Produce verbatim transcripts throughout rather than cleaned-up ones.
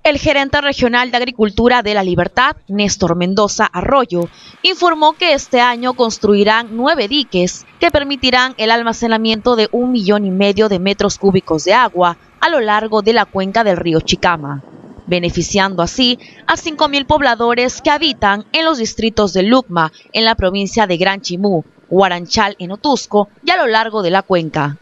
El gerente regional de Agricultura de La Libertad, Néstor Mendoza Arroyo, informó que este año construirán nueve diques que permitirán el almacenamiento de un millón y medio de metros cúbicos de agua a lo largo de la cuenca del río Chicama, beneficiando así a cinco mil pobladores que habitan en los distritos de Lucma, en la provincia de Gran Chimú, Huaranchal en Otusco y a lo largo de la cuenca.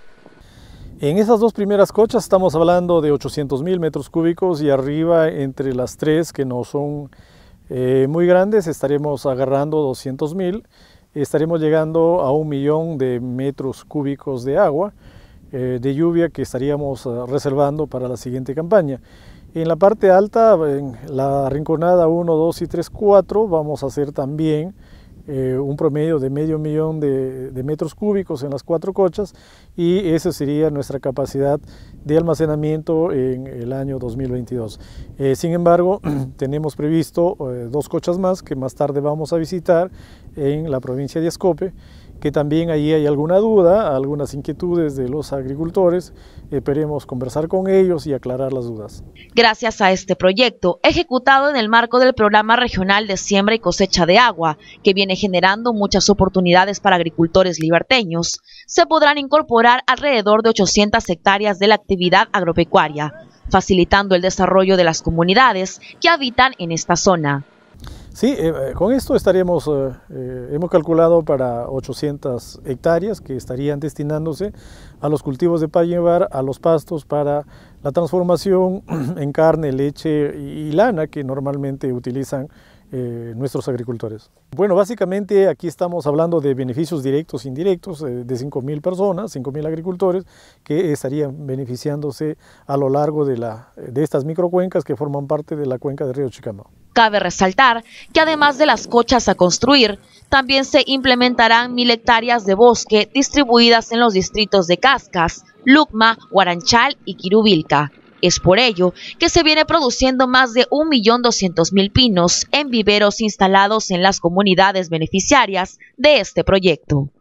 En esas dos primeras cochas estamos hablando de ochocientos mil metros cúbicos y arriba entre las tres que no son eh, muy grandes estaremos agarrando doscientos mil, estaremos llegando a un millón de metros cúbicos de agua, eh, de lluvia que estaríamos uh, reservando para la siguiente campaña. En la parte alta, en la rinconada uno, dos y tres, cuatro, vamos a hacer también Eh, un promedio de medio millón de, de metros cúbicos en las cuatro cochas y esa sería nuestra capacidad de almacenamiento en el año dos mil veintidós. Eh, sin embargo, tenemos previsto eh, dos cochas más que más tarde vamos a visitar en la provincia de Ascope, que también allí hay alguna duda, algunas inquietudes de los agricultores. Esperemos conversar con ellos y aclarar las dudas. Gracias a este proyecto, ejecutado en el marco del Programa Regional de Siembra y Cosecha de Agua, que viene generando muchas oportunidades para agricultores liberteños, se podrán incorporar alrededor de ochocientas hectáreas de la actividad agropecuaria, facilitando el desarrollo de las comunidades que habitan en esta zona. Sí, eh, con esto estaremos, eh, eh, hemos calculado para ochocientas hectáreas que estarían destinándose a los cultivos de pañebar, a los pastos para la transformación en carne, leche y lana que normalmente utilizan eh, nuestros agricultores. Bueno, básicamente aquí estamos hablando de beneficios directos e indirectos eh, de cinco mil personas, cinco mil agricultores que estarían beneficiándose a lo largo de, la, de estas microcuencas que forman parte de la cuenca del río Chicama. Cabe resaltar que además de las cochas a construir, también se implementarán mil hectáreas de bosque distribuidas en los distritos de Cascas, Lucma, Huaranchal y Quirubilca. Es por ello que se viene produciendo más de un millón doscientos mil pinos en viveros instalados en las comunidades beneficiarias de este proyecto.